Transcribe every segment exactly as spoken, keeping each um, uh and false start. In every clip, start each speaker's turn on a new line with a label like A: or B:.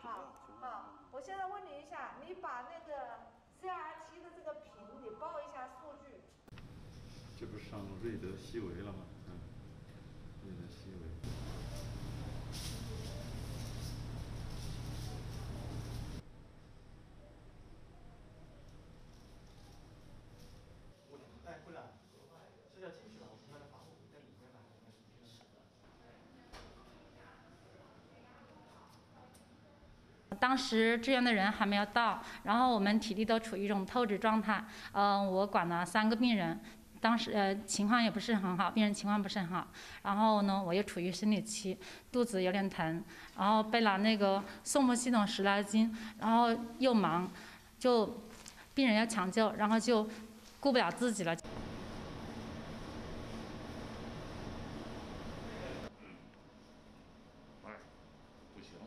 A: 好，好，我现在问你一下，你把那个 C R T 的这个屏，你报一下数据。
B: 这不是上瑞德西韦了吗？嗯，瑞德西韦。
C: 哎，部长，是要进去了，我看到法务在里面吧？
D: 当时支援的人还没有到，然后我们体力都处于一种透支状态。嗯、呃，我管了三个病人，当时呃情况也不是很好，病人情况不是很好。然后呢，我又处于生理期，肚子有点疼，然后背了那个送泵系统十来斤，然后又忙，就病人要抢救，然后就顾不了自己了。
B: 哎，不行。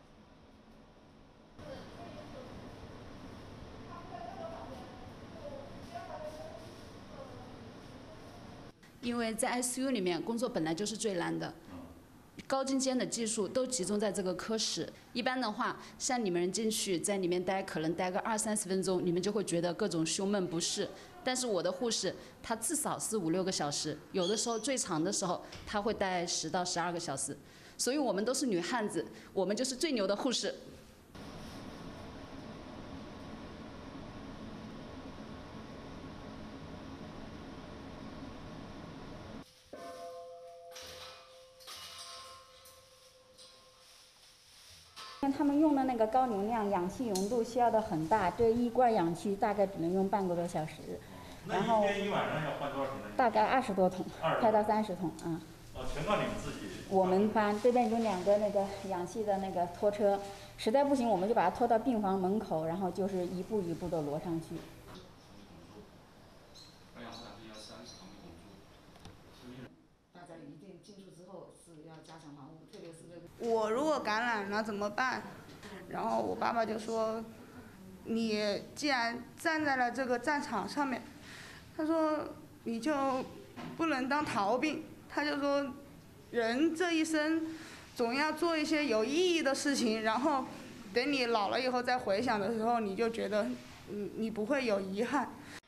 E: 因为在 I C U 里面工作本来就是最难的，高精尖的技术都集中在这个科室。一般的话，像你们进去在里面待，可能待个二三十分钟，你们就会觉得各种胸闷不适。但是我的护士，她至少是五六个小时，有的时候最长的时候，她会待十到十二个小时。所以我们都是女汉子，我们就是最牛的护士。
F: 他们用的那个高流量氧气浓度需要的很大，这一罐氧气大概只能用半个多小时。然后
B: 那一天一晚上要换多少瓶呢？
F: 大概二十多桶，快到三十桶啊。
B: 哦，全靠你们自己。
F: 我们班这边有两个那个氧气的那个拖车，实在不行我们就把它拖到病房门口，然后就是一步一步的挪上去。
B: 二氧化碳要三十毫米汞柱。
E: 大家一定进去之后是要加强防护，特别是这个。
G: 我如果感染了怎么办？然后我爸爸就说：“你既然站在了这个战场上面，他说你就不能当逃兵。他就说，人这一生总要做一些有意义的事情，然后等你老了以后再回想的时候，你就觉得，嗯，你不会有遗憾。”